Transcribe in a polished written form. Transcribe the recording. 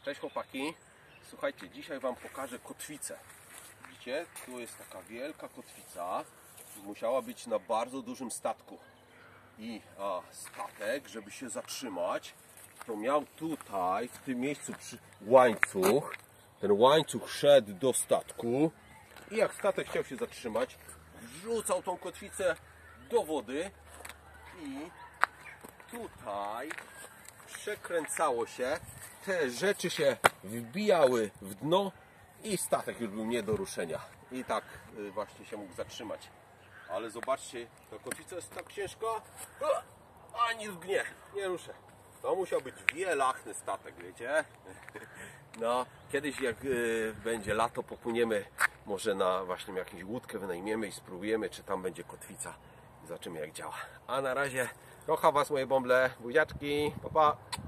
Cześć chłopaki, słuchajcie, dzisiaj wam pokażę kotwicę. Widzicie, tu jest taka wielka kotwica, musiała być na bardzo dużym statku. I statek, żeby się zatrzymać, to miał tutaj, w tym miejscu łańcuch. Ten łańcuch szedł do statku i jak statek chciał się zatrzymać, wrzucał tą kotwicę do wody i tutaj przekręcało się, te rzeczy się wbijały w dno i statek już był nie do ruszenia. I tak właśnie się mógł zatrzymać. Ale zobaczcie, ta kotwica jest tak ciężka, ani zgnie, nie ruszę. To musiał być wielachny statek, wiecie? No, kiedyś jak będzie lato, popłyniemy może na właśnie jakąś łódkę, wynajmiemy i spróbujemy, czy tam będzie kotwica. Zobaczymy, jak działa. A na razie kocham was, moje bąble, buziaczki, pa pa!